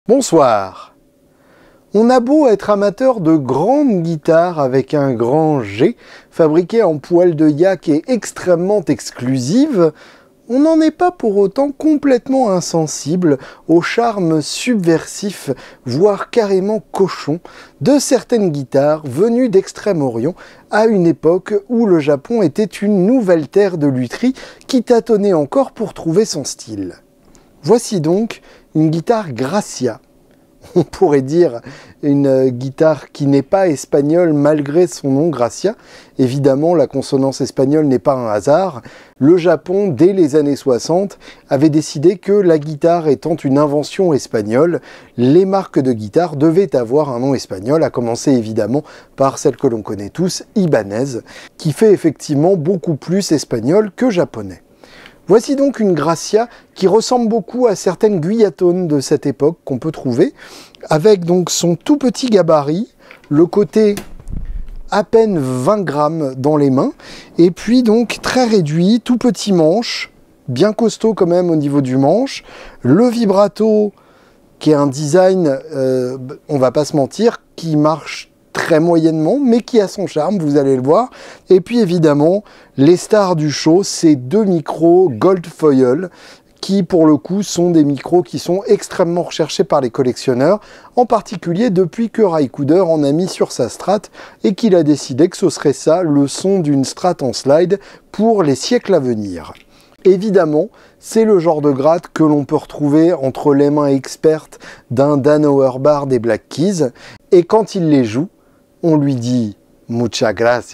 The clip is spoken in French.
Bonsoir. On a beau être amateur de grandes guitares avec un grand G, fabriquées en poil de yak et extrêmement exclusives, on n'en est pas pour autant complètement insensible au charme subversif, voire carrément cochon, de certaines guitares venues d'Extrême-Orient à une époque où le Japon était une nouvelle terre de lutherie qui tâtonnait encore pour trouver son style. Voici donc une guitare Gracia. On pourrait dire une guitare qui n'est pas espagnole malgré son nom Gracia. Évidemment, la consonance espagnole n'est pas un hasard. Le Japon, dès les années 60, avait décidé que la guitare étant une invention espagnole, les marques de guitare devaient avoir un nom espagnol, à commencer évidemment par celle que l'on connaît tous, Ibanez, qui fait effectivement beaucoup plus espagnol que japonais. Voici donc une Gracia qui ressemble beaucoup à certaines Guillatones de cette époque qu'on peut trouver, avec donc son tout petit gabarit, le côté à peine 20 grammes dans les mains, et puis donc très réduit, tout petit manche, bien costaud quand même au niveau du manche, le vibrato qui est un design, on va pas se mentir, qui marche très moyennement, mais qui a son charme, vous allez le voir. Et puis évidemment, les stars du show, ces deux micros Gold Foil, qui pour le coup sont des micros qui sont extrêmement recherchés par les collectionneurs, en particulier depuis que Ry Cooder en a mis sur sa Strat et qu'il a décidé que ce serait ça le son d'une Strat en slide pour les siècles à venir. Évidemment, c'est le genre de gratte que l'on peut retrouver entre les mains expertes d'un Dan Auerbach des Black Keys, et quand il les joue, on lui dit « Muchas gracias ».